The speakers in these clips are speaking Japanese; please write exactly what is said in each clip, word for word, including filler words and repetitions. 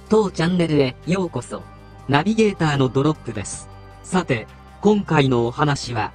当チャンネルへようこそ。ナビゲーターのドロップです。さて、今回のお話は、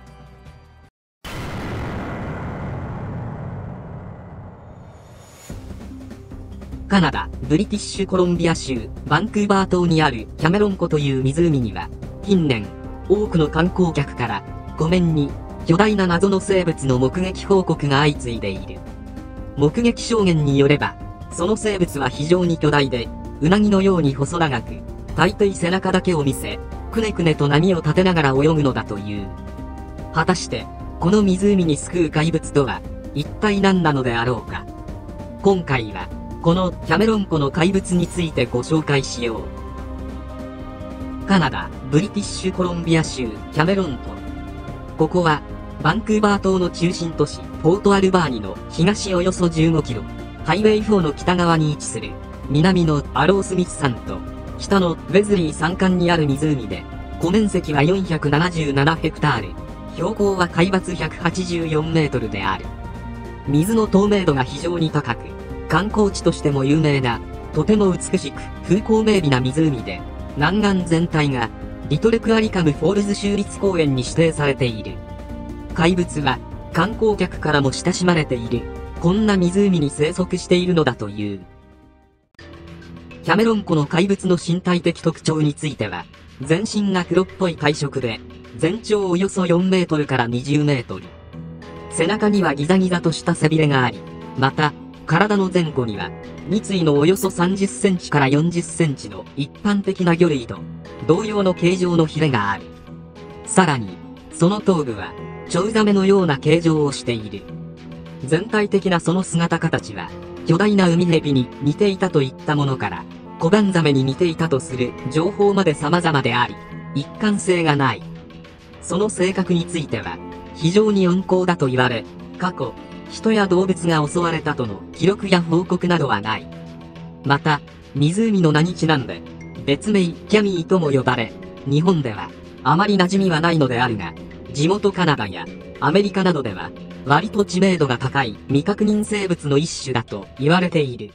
カナダ・ブリティッシュコロンビア州バンクーバー島にあるキャメロン湖という湖には、近年、多くの観光客から、湖面に巨大な謎の生物の目撃報告が相次いでいる。目撃証言によれば、その生物は非常に巨大で、うなぎのように細長く、大抵背中だけを見せ、くねくねと波を立てながら泳ぐのだという。果たして、この湖に救う怪物とは、一体何なのであろうか。今回は、このキャメロン湖の怪物についてご紹介しよう。カナダ・ブリティッシュコロンビア州キャメロン湖。ここは、バンクーバー島の中心都市、ポートアルバーニの東およそじゅうごキロ、ハイウェイフォーの北側に位置する、南のアロースミス山と、北のウェズリー山間にある湖で、湖面積はよんひゃくななじゅうななヘクタール、標高は海抜ひゃくはちじゅうよんメートルである。水の透明度が非常に高く、観光地としても有名な、とても美しく風光明媚な湖で、南岸全体が、リトルクアリカムフォールズ州立公園に指定されている。怪物は、観光客からも親しまれている、こんな湖に生息しているのだという。キャメロン湖の怪物の身体的特徴については、全身が黒っぽい体色で、全長およそよんメートルからにじゅうメートル。背中にはギザギザとした背びれがあり、また、体の前後には、に対のおよそさんじゅっセンチからよんじゅっセンチの一般的な魚類と、同様の形状のヒレがある。さらに、その頭部は、チョウザメのような形状をしている。全体的なその姿形は、巨大なウミヘビに似ていたといったものから、コバンザメに似ていたとする情報まで様々であり、一貫性がない。その性格については、非常に温厚だと言われ、過去、人や動物が襲われたとの記録や報告などはない。また、湖の名にちなんで、別名キャミーとも呼ばれ、日本ではあまり馴染みはないのであるが、地元カナダやアメリカなどでは、割と知名度が高い未確認生物の一種だと言われている。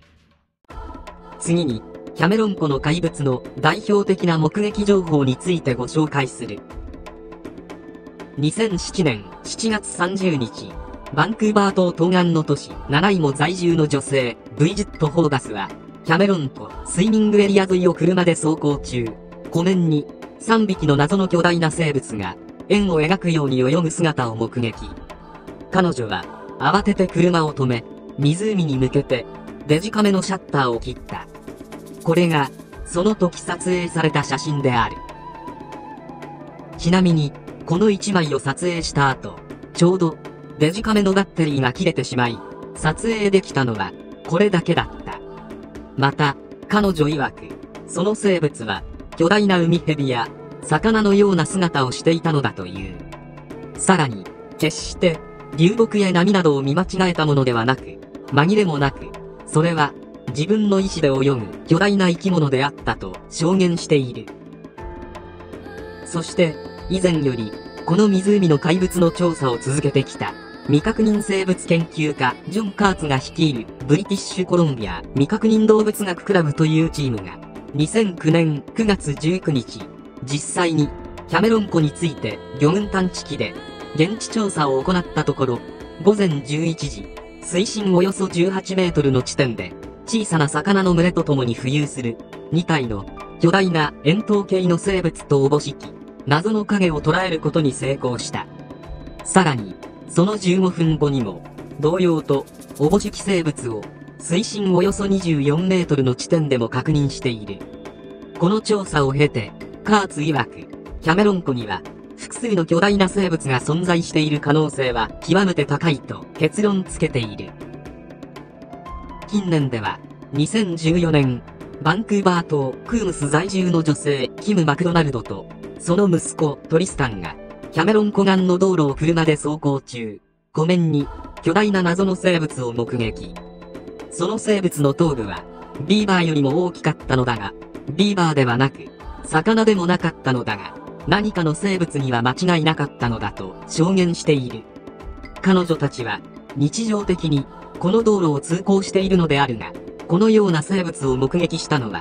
次に、キャメロン湖の怪物の代表的な目撃情報についてご紹介する。にせんななねんしちがつさんじゅうにち、バンクーバー島東岸の都市ナナイモ在住の女性、ブリジット・ホーバスは、キャメロン湖スイミングエリア沿いを車で走行中、湖面にさんびきの謎の巨大な生物が円を描くように泳ぐ姿を目撃。彼女は慌てて車を止め、湖に向けてデジカメのシャッターを切った。これがその時撮影された写真である。ちなみに、このいちまいを撮影した後、ちょうどデジカメのバッテリーが切れてしまい、撮影できたのはこれだけだった。また、彼女曰く、その生物は巨大なウミヘビや魚のような姿をしていたのだという。さらに、決して流木や波などを見間違えたものではなく、紛れもなく、それは自分の意志で泳ぐ巨大な生き物であったと証言している。そして、以前より、この湖の怪物の調査を続けてきた、未確認生物研究家ジョン・カーツが率いるブリティッシュコロンビア未確認動物学クラブというチームが、にせんきゅうねんくがつじゅうくにち、実際にキャメロン湖について魚群探知機で現地調査を行ったところ、ごぜんじゅういちじ、水深およそじゅうはちメートルの地点で、小さな魚の群れとともに浮遊するにたいの巨大な円筒形の生物とおぼしき謎の影を捉えることに成功した。さらに、そのじゅうごふんごにも、同様とおぼしき生物を水深およそにじゅうよんメートルの地点でも確認している。この調査を経て、カーツ曰く、キャメロン湖には複数の巨大な生物が存在している可能性は極めて高いと結論付けている。近年では、にせんじゅうよねん、バンクーバー島クームス在住の女性キム・マクドナルドと、その息子トリスタンが、キャメロン湖岸の道路を車で走行中、湖面に巨大な謎の生物を目撃。その生物の頭部は、ビーバーよりも大きかったのだが、ビーバーではなく、魚でもなかったのだが、何かの生物には間違いなかったのだと証言している。彼女たちは、日常的に、この道路を通行しているのであるが、このような生物を目撃したのは、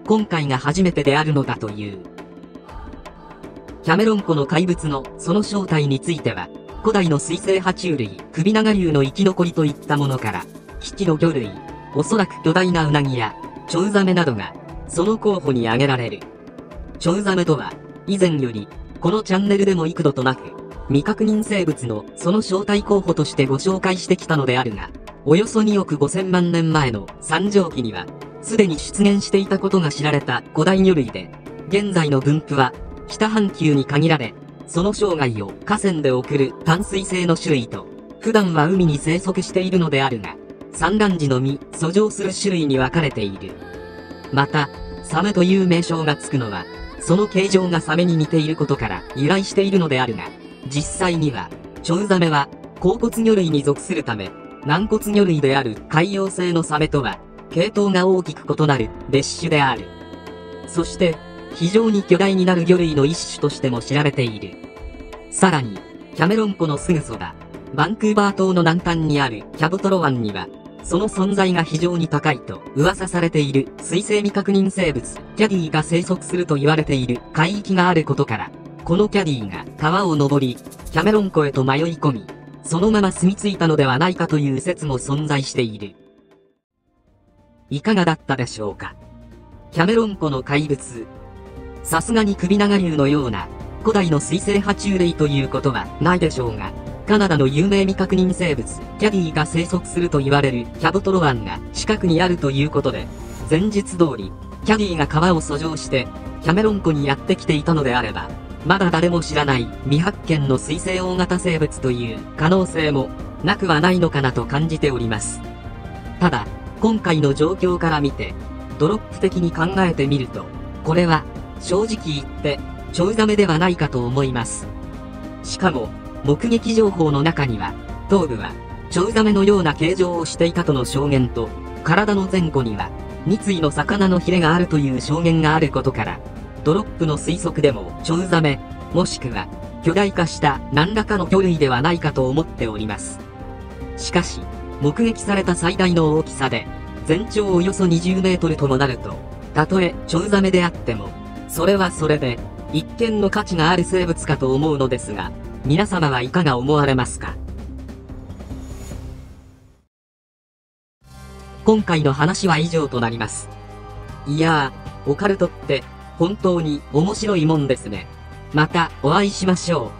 今回が初めてであるのだという。キャメロン湖の怪物のその正体については、古代の水生爬虫類、首長竜の生き残りといったものから、危機の魚類、おそらく巨大なウナギや、チョウザメなどが、その候補に挙げられる。チョウザメとは、以前より、このチャンネルでも幾度となく、未確認生物のその正体候補としてご紹介してきたのであるが、およそにおくごせんまんねんまえの三畳紀には、すでに出現していたことが知られた古代魚類で、現在の分布は、北半球に限られ、その生涯を河川で送る淡水性の種類と、普段は海に生息しているのであるが、産卵時のみ、遡上する種類に分かれている。また、サメという名称がつくのは、その形状がサメに似ていることから由来しているのであるが、実際には、チョウザメは、硬骨魚類に属するため、軟骨魚類である海洋性のサメとは、系統が大きく異なる別種である。そして、非常に巨大になる魚類の一種としても知られている。さらに、キャメロン湖のすぐそば、バンクーバー島の南端にあるキャブトロ湾には、その存在が非常に高いと噂されている水生未確認生物、キャディが生息すると言われている海域があることから、このキャディが川を登り、キャメロン湖へと迷い込み、そのまま住み着いたのではないかという説も存在している。いかがだったでしょうか。キャメロン湖の怪物。さすがに首長竜のような古代の水生爬虫類ということはないでしょうが、カナダの有名未確認生物、キャディが生息すると言われるキャブトロ湾が近くにあるということで、前日通り、キャディが川を遡上して、キャメロン湖にやってきていたのであれば、まだ誰も知らない未発見の水生大型生物という可能性もなくはないのかなと感じております。ただ、今回の状況から見て、ドロップ的に考えてみると、これは、正直言って、チョウザメではないかと思います。しかも、目撃情報の中には、頭部は、チョウザメのような形状をしていたとの証言と、体の前後には、に対の魚のヒレがあるという証言があることから、ドロップの推測でも、チョウザメ、もしくは、巨大化した何らかの魚類ではないかと思っております。しかし、目撃された最大の大きさで、全長およそにじゅうメートルともなると、たとえチョウザメであっても、それはそれで、一見の価値がある生物かと思うのですが、皆様はいかが思われますか？今回の話は以上となります。いやー、オカルトって本当に面白いもんですね。またお会いしましょう。